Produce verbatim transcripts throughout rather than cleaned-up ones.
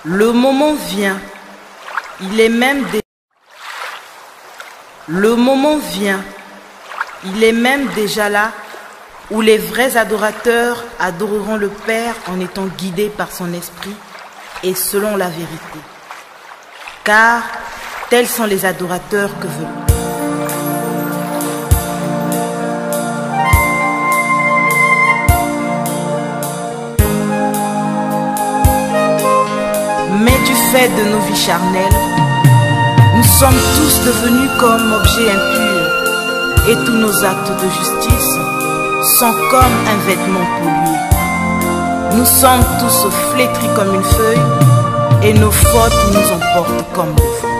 Le moment vient, il est même dé... Le moment vient, il est même déjà là, où les vrais adorateurs adoreront le Père en étant guidés par son esprit et selon la vérité. Car tels sont les adorateurs que veut le Père. Mais du fait de nos vies charnelles, nous sommes tous devenus comme objets impurs et tous nos actes de justice sont comme un vêtement pollué. Nous sommes tous flétris comme une feuille et nos fautes nous emportent comme le vent.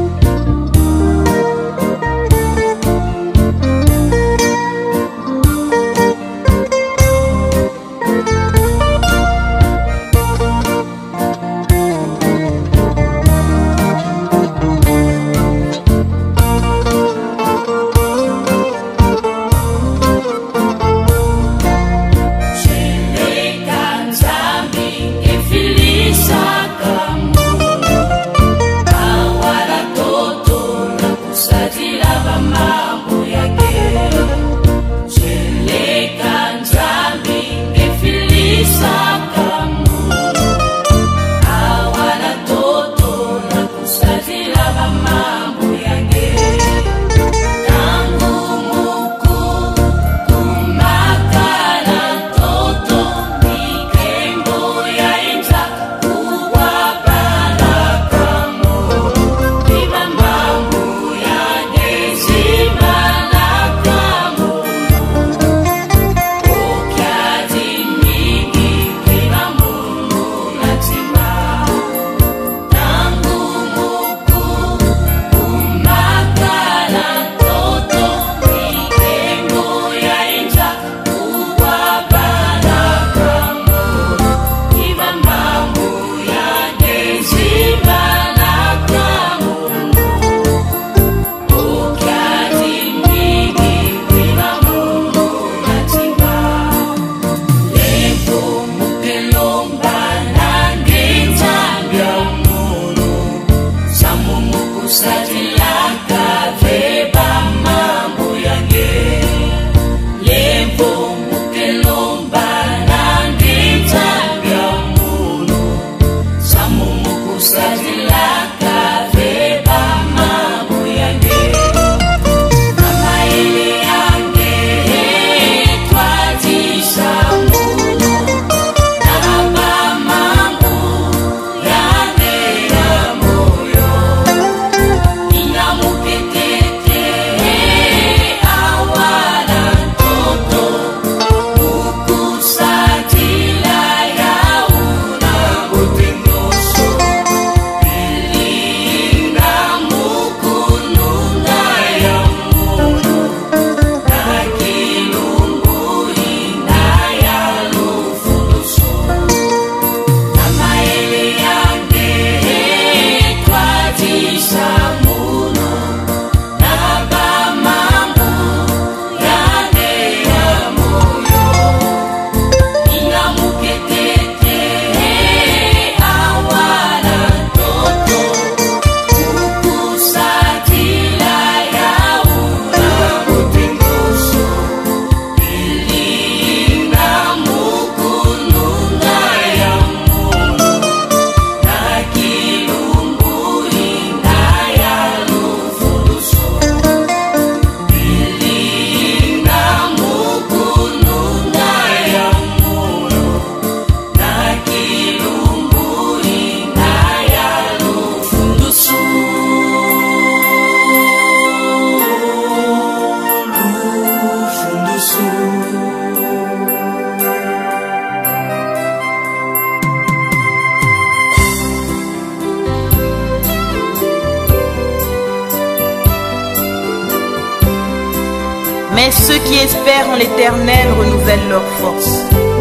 Mais ceux qui espèrent en l'Éternel renouvellent leur force.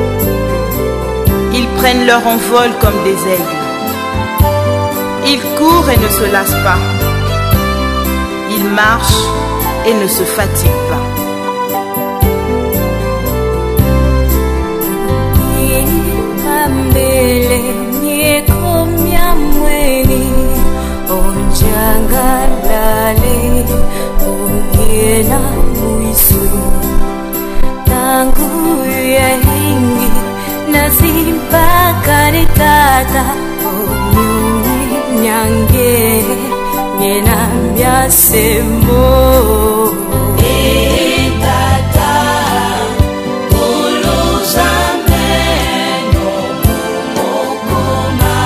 Ils prennent leur envol comme des aigles. Ils courent et ne se lassent pas. Ils marchent et ne se fatiguent pas. Mbele nie komya Tala onyumi nyange Ngena miasemo Etata Kuluzame no mumokoma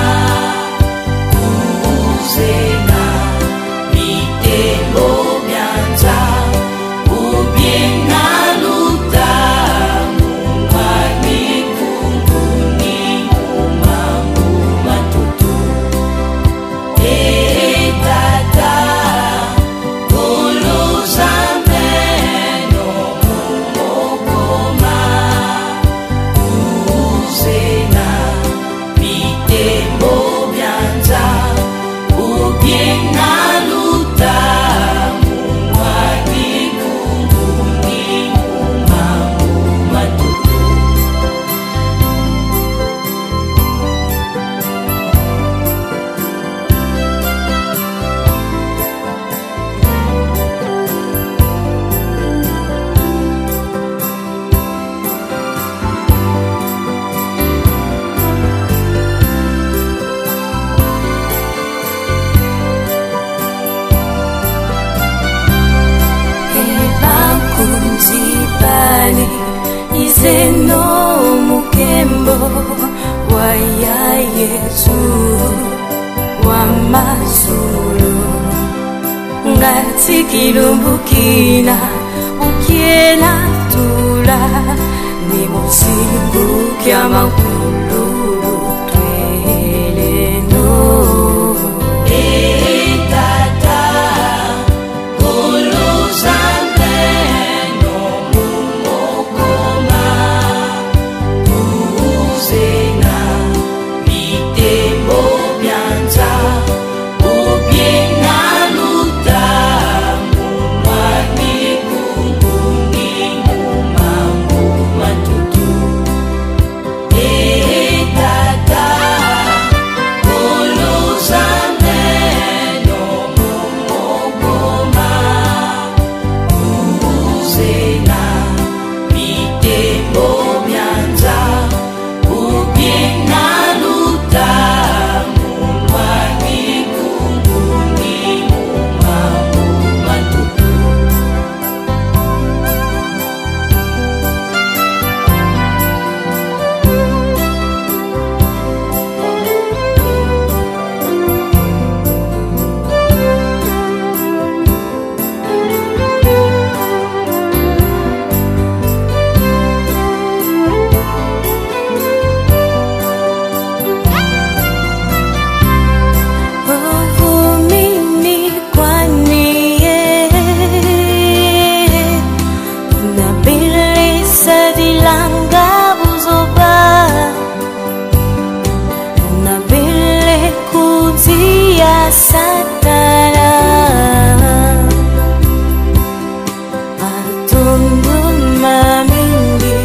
Uzena Mitemo mianza Ubiena luta Mungani kunguni Mumamu matutu Etata Kuluzame no mumokoma Uzena Mitemo mianza Ubiena luta Mungani kunguni Mumamu matutu Ebakunzibani izeno mukembo wa ya Yesu wa mazulu ngati kilumbukina ukiena tula ni musiku kya makululu tweleno Etata Kuluzame no mumokoma Uzena Mitemo mianza Ubiena luta Mumani kunguni Mumamu matutu Etata Kuluzame no mumokoma Uzena Mitemo mianza Ubiena luta Mumani kunguni Mumamu matutu Uvumini kwaniye Nabilisa dilanga buzoba Nabile kuzia satana Atundu mamingi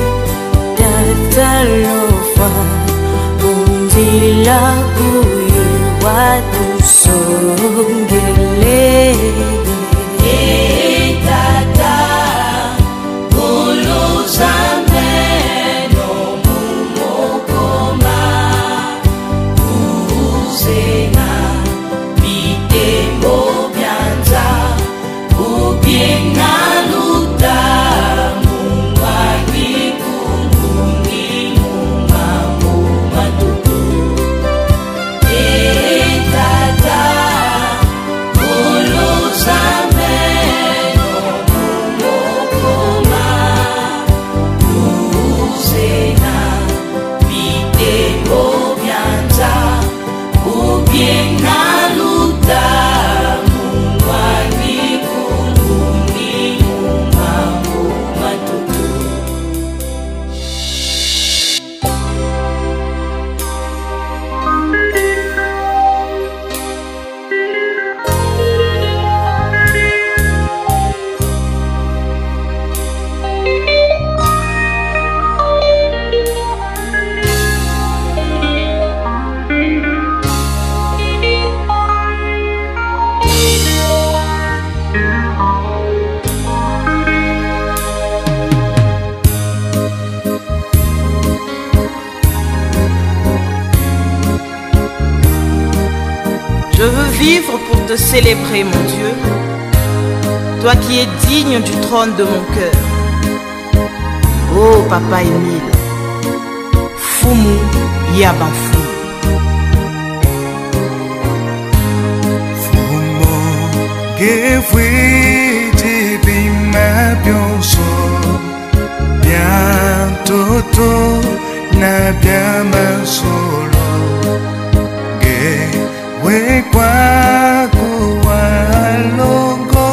Tatalofa Undila kuyi watu songele Etata Kuluzame no mumokoma Uzena Mitemo mianza Ubiena luta Mungani kunguni Mumamu matutu Etata Je veux vivre pour te célébrer, mon Dieu, toi qui es digne du trône de mon cœur. Oh, Papa Émile, Fumu Yabanfu. Fumo Gefwiti Bima Bionso Biantoto Na Biama Solo Gewe Kwa Kuwa Longo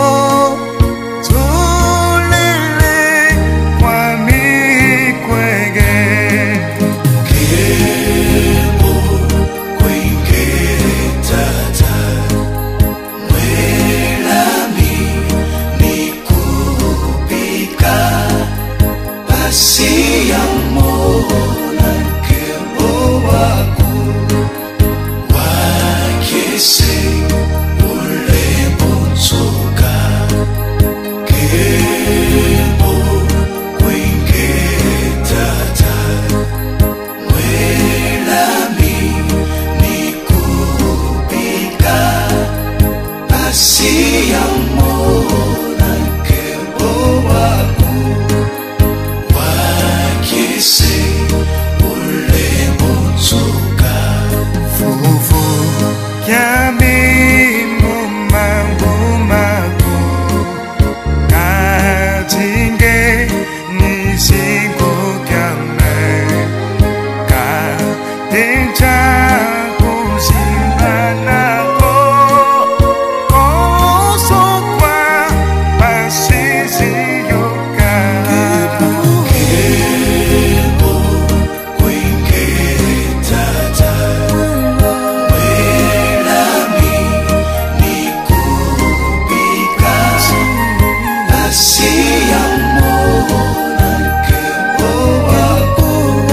Tulele Kwa Mikwege Kemo Kwenge Tata Mwelami Nikupika Basi ya mona Kemo waku Wakese Ulembo Tsoka Kemo Kwenge Tata Mwelami Nikupika Basi ya mona Kemo waku Wakese Ulembo Tsoka Fufu Kyami Mumangu Maku Katinge Nisingo Kyame Katenja Kusimbanako Osokwa Pasisi Yoka Kemo Kwenge Tata Mwelami Nikupika Basi ya mona Kemo waku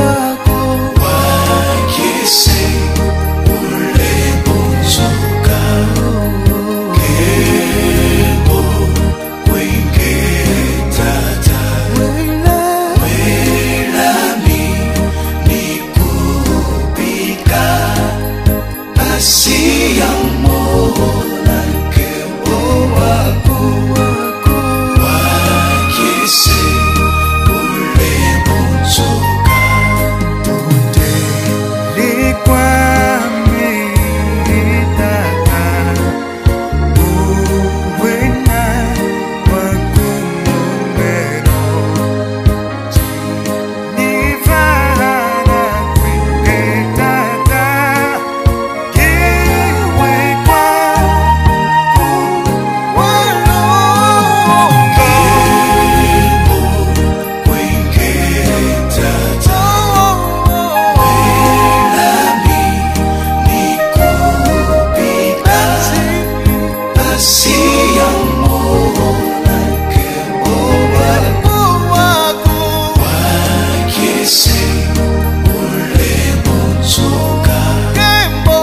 Wakese Ulembo Tsoka Kemo Kwenge Tata Mwelami Nikupika Basi ya mona Kemo waku Wakese Ulembo Tsoka Tunde Likwa Mitaka Uwena Wakumumero Nivana Kwenge Tata Kiwe kwa Kuwalongo Kwenge Tata Mwelami Nikupika Basi ya mona Kemo waku Wakese Ulembo Tsoka Kemo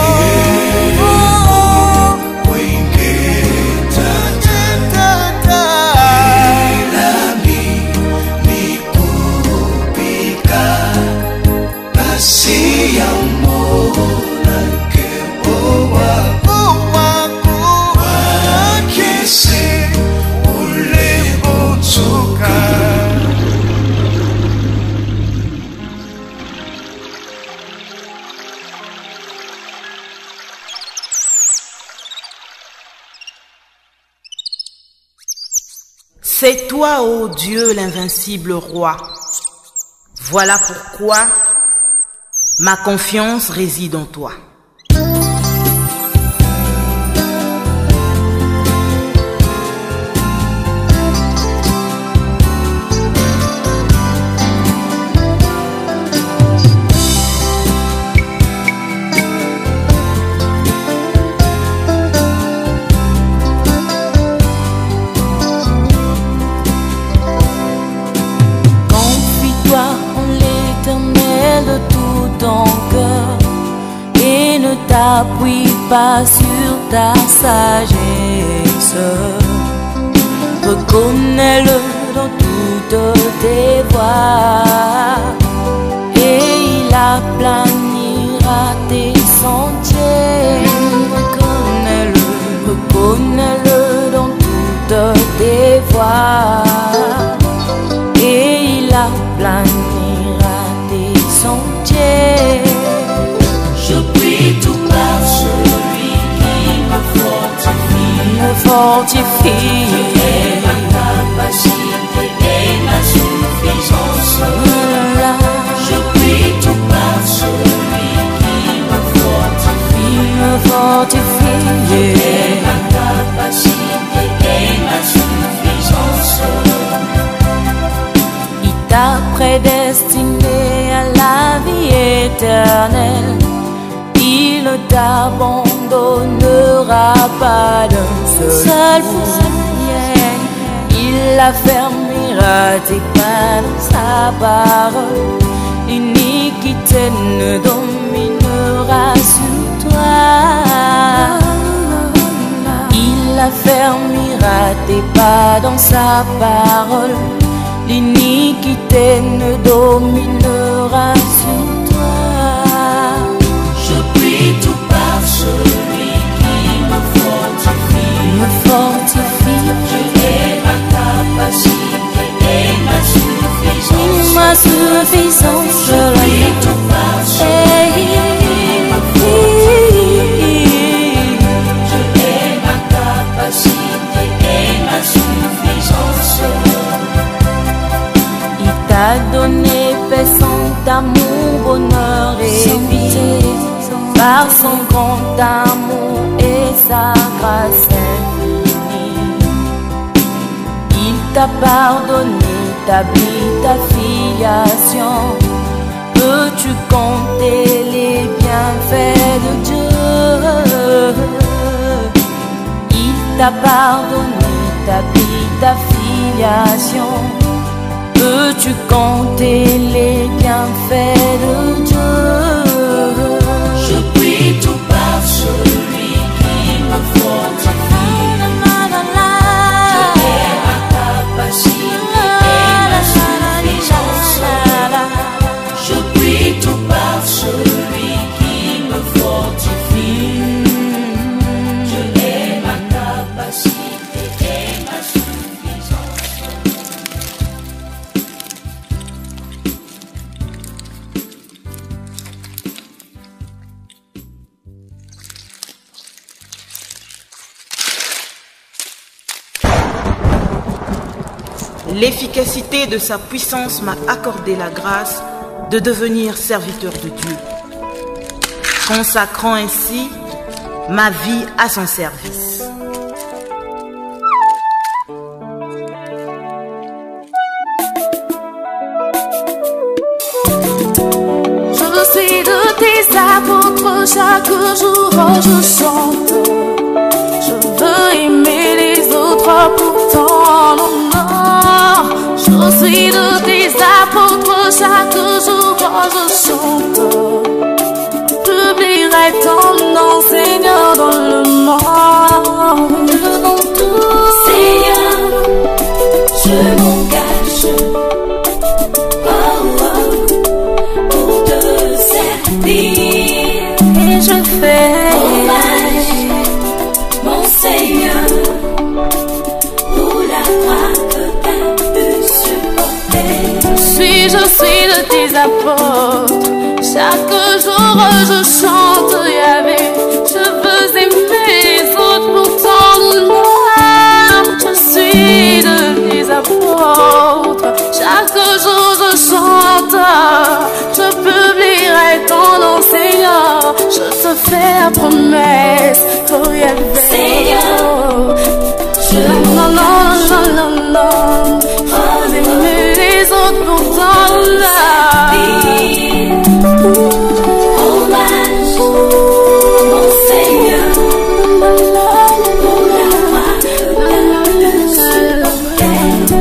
Kwenge Tata Mwelami Nikupika Basi ya mona Kemo waku Wakese Ulembo Tsoka C'est toi, ô Dieu, l'invincible roi. Voilà pourquoi ma confiance réside en toi. Confie-toi en l'Éternel de tout ton cœur et ne t'appuie pas sur ta sagesse. Reconnais-le dans toutes tes voies et il aplanira tes sentiers. fortifie. Ma capacité et ma suffisance. Je prie tout par celui qui me fortifie. Me fortifie. Ma capacité et ma suffisance. Il t'a prédestiné à la vie éternelle. Il ne t'abandonnera pas d'un seul coup. Il affermira tes pas dans sa parole. L'iniquité ne dominera sur toi. Il affermira tes pas dans sa parole. L'iniquité ne dominera sur toi. Je prie tout par celui qui me fortifie. Me fortifie. Je ai ma capacité et ma suffisance. Ma suffisance. Je prie tout par celui qui me fortifie. Je ai ma capacité et ma suffisance. Il t'a donné paix, sans amour, bonheur et vie. Par son grand amour et sa grâce infinie. Il t'a pardonné, t'habille ta filiation. Peux-tu compter les bienfaits de Dieu? Il t'a pardonné, t'habille ta filiation. Peux-tu compter les bienfaits de Dieu? Je prie tout par celui qui me fortifie. Je ai ma capacité et ma suffisance. Je prie tout par celui qui me fortifie. Je ai ma capacité et ma suffisance. L'efficacité de sa puissance m'a accordé la grâce de devenir serviteur de Dieu, consacrant ainsi ma vie à son service. Je suis de tes apôtres, chaque jour je chante. Je veux aimer les autres pour ton honneur. Je suis de tes apôtres, chaque jour je chante. Publierai ton nom, Seigneur, dans le monde. Devant tout, Seigneur, je m'engage. Oh, oh, pour te servir. Et je fais hommage, mon Seigneur, pour la croix que t'as pu supporter. Je suis, je suis de tes apôtres. Chaque jour je chante, Yahvé. Je veux aimer les autres pour ton honneur. Je suis de tes apôtres. Chaque jour je chante. Je publierai ton nom, Seigneur. Je te fais la promesse, oh Yahvé. Seigneur, je non, non, non, non, non, non. Je veux aimer les autres pour ton honneur. hommage, mon Seigneur, pour la croix que t'as pu supporter.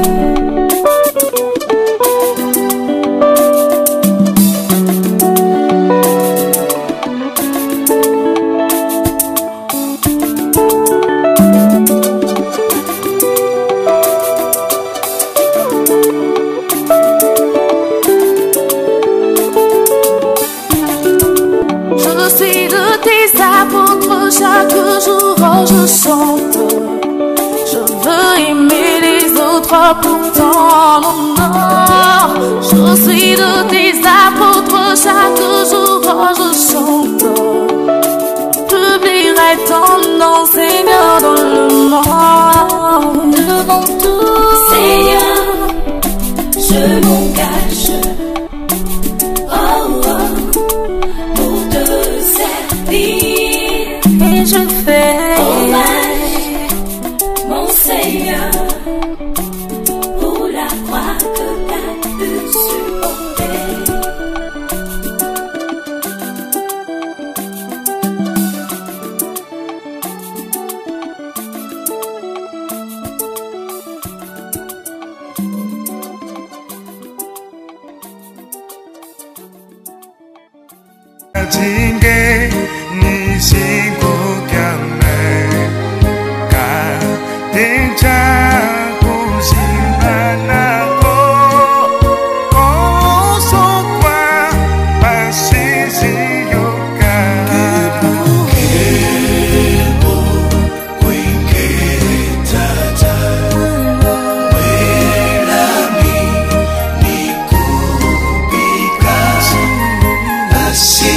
Chaque jour je chante. Je veux aimer les autres pour ton honneur. Je suis de tes apôtres. Chaque jour je chante. Publierai est ton nom, Seigneur, dans le monde. Devant tout, Seigneur, je m'engage, oh, oh, pour te servir. Et je fais hommage, mon Seigneur, pour la croix que t'as pu supporter. Jinge nisingo kame ka denja kuzimbana ko koso kwa pasisi yoka kebo kwinge tata welami nikubika asi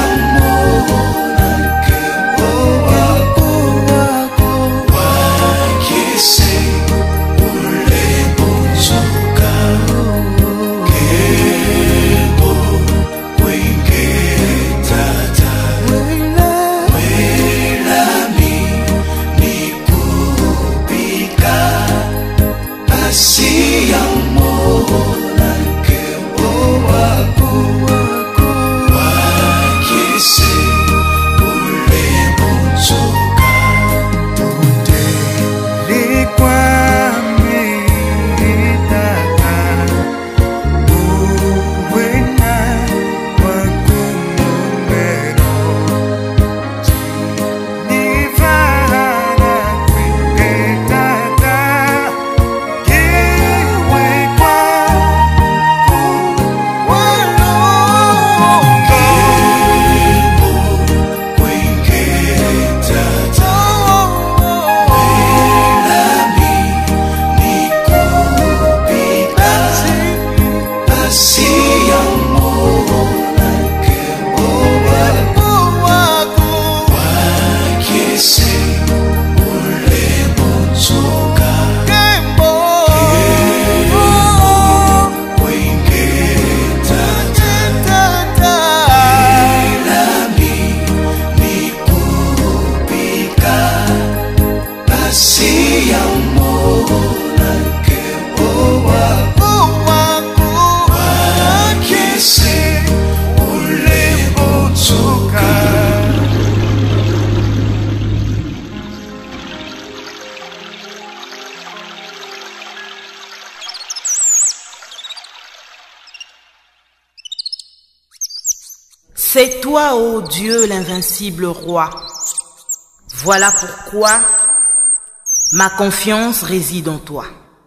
C'est toi, ô Dieu, l'invincible roi. Voilà pourquoi ma confiance réside en toi.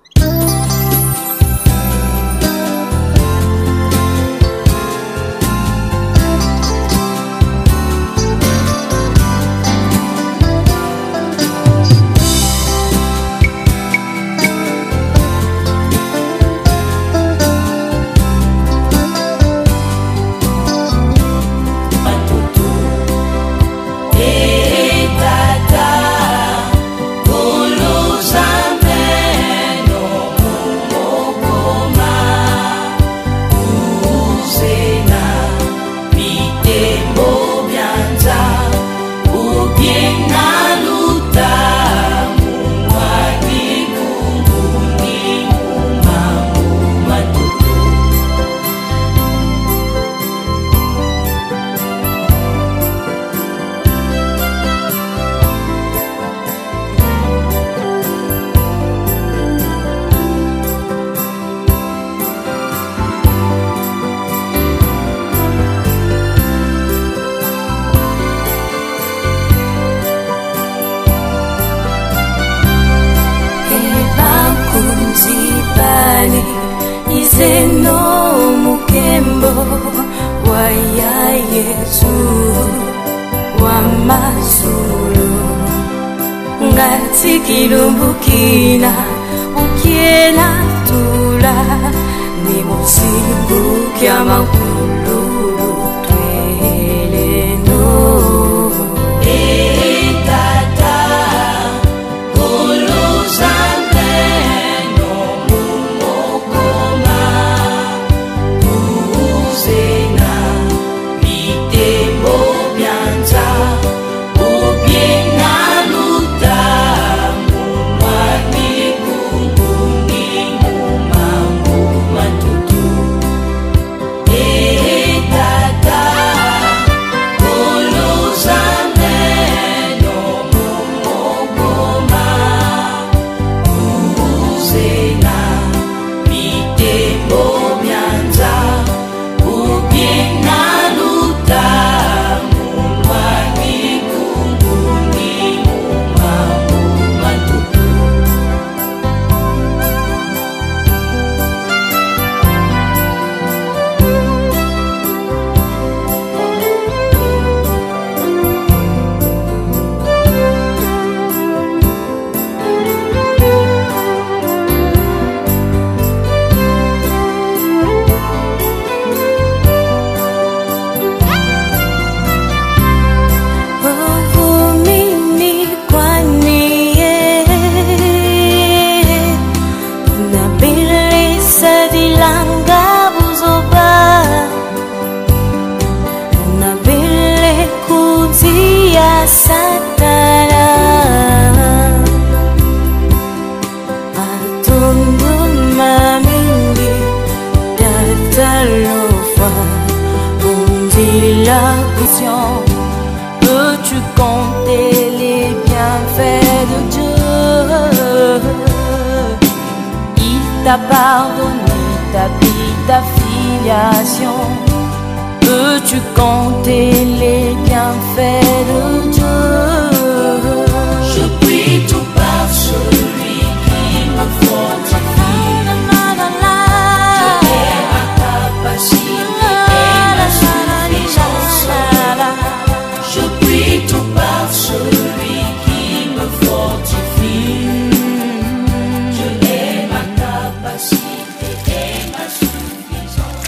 Izeno mukembo wa ya Yesu wa mazulu ngati kilumbukina ukiela tula ni musibu kya makulu tweleno e Satana Atunduma mingi Datalofa Undila conscient. Peux-tu compter les bienfaits de Dieu? Il t'a pardonné ta vie, ta filiation. Peux-tu compter les bienfaits de Dieu? Je prie tout par celui qui me fortifie. Je ai ma capacité et ma suffisance. Je prie tout par celui qui me fortifie. Je ai ma capacité et ma suffisance.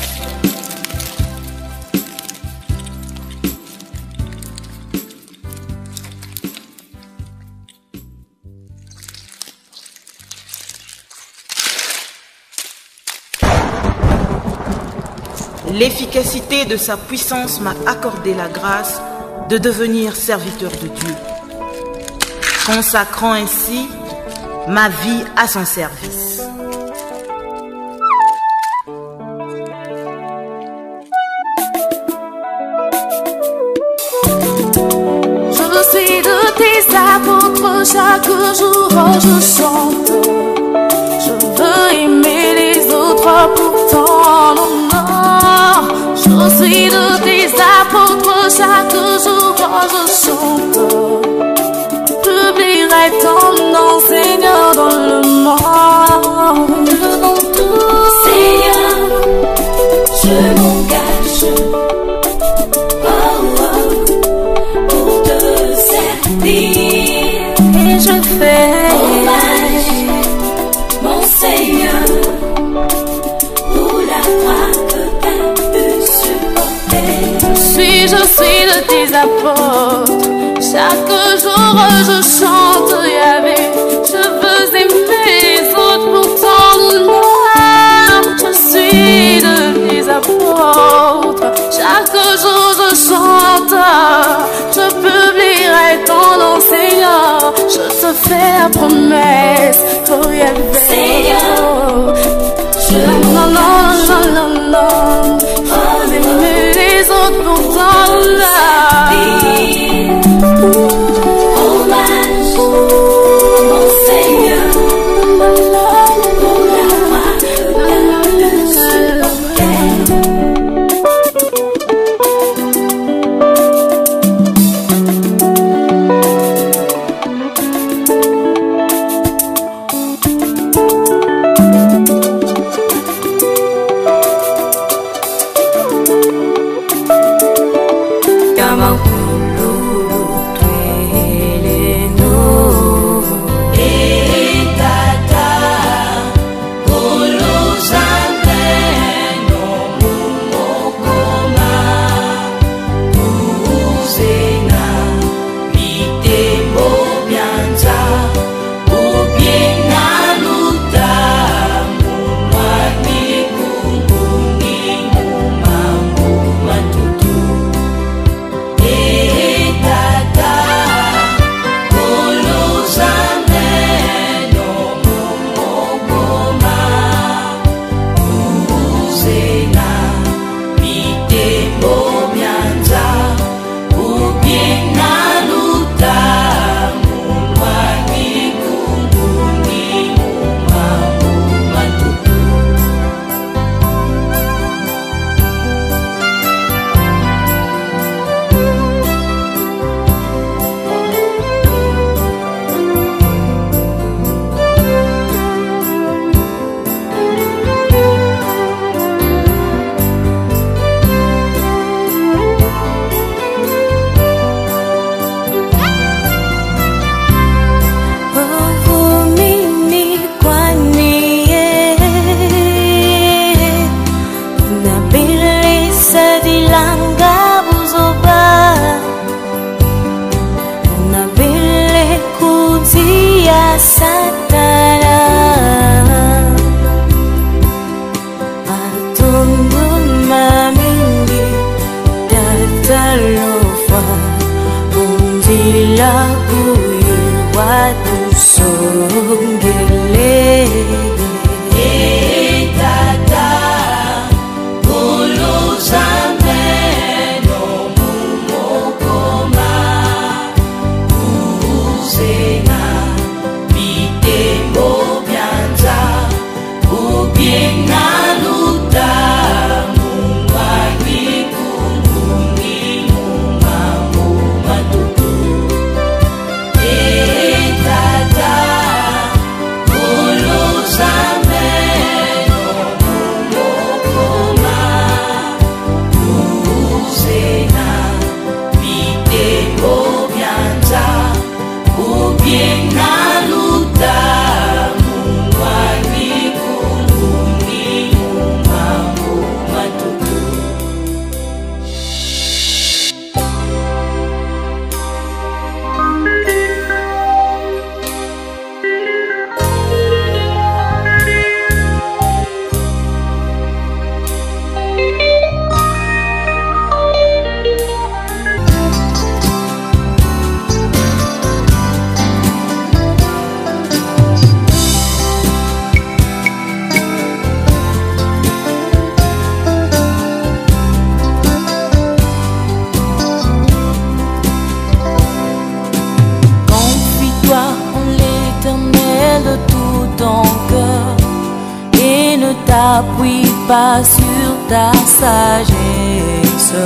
L'efficacité de sa puissance m'a accordé la grâce de devenir serviteur de Dieu, consacrant ainsi ma vie à son service. Je suis de tes apôtres, chaque jour je chante. Je veux aimer les autres pour ton honneur. Je suis de tes apôtres, chaque jour je chante. Publierai ton nom, Seigneur, dans le monde. Devant tout, Seigneur, je m'engage. Oh, oh, pour te servir. Et je fais hommage, mon Seigneur, pour la croix que t'as pu supporter. Je suis, je suis de tes apôtres. Chaque jour je chante, Yahvé. Je veux aimer les autres pour ton honneur. Je suis de tes apôtres. Chaque jour je chante. Je publierai ton nom, Seigneur. Je te fais la promesse, oh Yahvé. Seigneur, je non, non, non, non, non. Je veux aimer les autres pour ton honneur. hommage, mon Seigneur, pour la croix que t'as pu supporter. Ilabuyu watu songele Etata Uluzameno Mumokoma Uzena Bitembo Bianza Ubiena Luta Mumwagi Kungungi Mumamu Matutu Etata Uluzameno Mumokoma Uzena Bitembo Bianza Ubiena Luta Mumwagi Kungungi Mumamu Matutu Confie-toi en l'Éternel de tout ton cœur et ne t'appuie pas sur ta sagesse.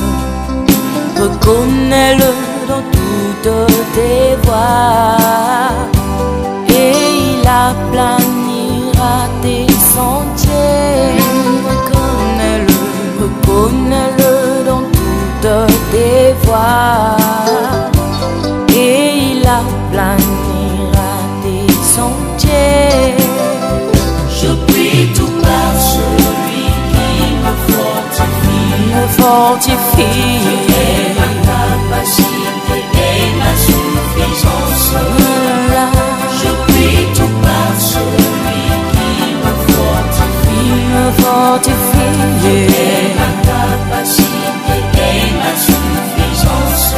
Reconnais-le dans toutes tes voies et il aplanira tes sentiers. Reconnais-le, reconnais-le dans toutes tes voies et il aplanira tes sentiers. Je prie tout par celui qui me fortifie Me fortifie et ma capacité et ma suffisance. Je prie tout par celui qui me fortifie Me fortifie et ma capacité et ma suffisance.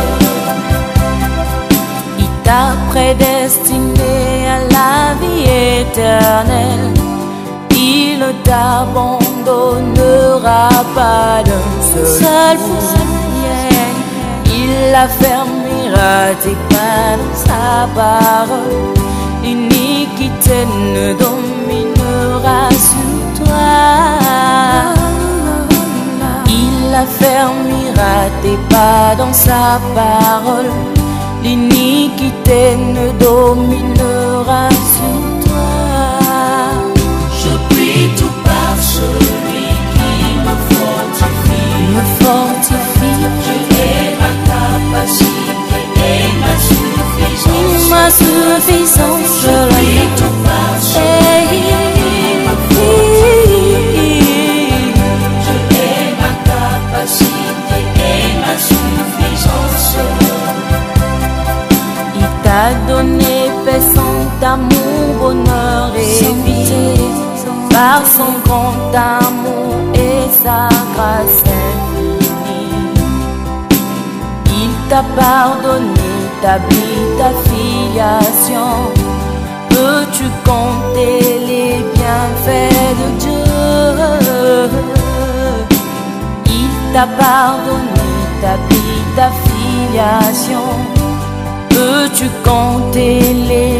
Il t'a prédestiné à la vie éternelle. Il ne t'abandonnera pas d'un seul coup. Il affermira tes pas dans sa parole. L'iniquité ne dominera sur toi. Il affermira tes pas dans sa parole. L'iniquité ne dominera sur toi. Je prie tout par celui qui me fortifie. Me fortifie Je ai ma capacité et ma suffisance. ma suffisance. Je prie tout par celui qui me fortifie. Je ai ma capacité et ma suffisance. Il t'a donné paix, son amour, bonheur et vie. Par son grand amour et sa grâce infinie. Il t'a pardonné, établi ta filiation. Peux-tu compter les bienfaits de Dieu? Il t'a pardonné, établi ta filiation. Peux-tu compter les